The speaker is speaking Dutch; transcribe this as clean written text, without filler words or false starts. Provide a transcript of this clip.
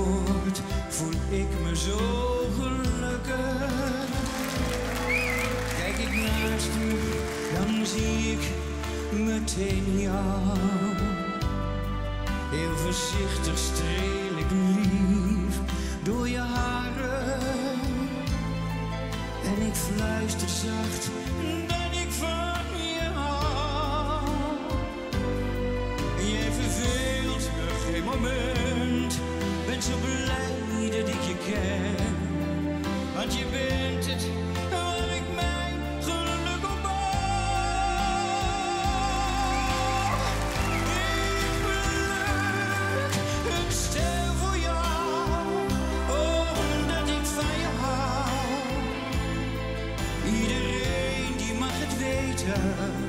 wordt, voel ik me zo gelukkig. Kijk ik naast me, dan zie ik meteen jou. Heel voorzichtig streel ik lief door je haren. En ik fluister zacht dat ik van je hou. Jij verveelt me geen moment, ben zo blij dat ik je ken. Want je bent het waar ik mijn geluk op bouw. Ik ben een ster voor jou, omdat ik van je hou. Iedereen die mag het weten,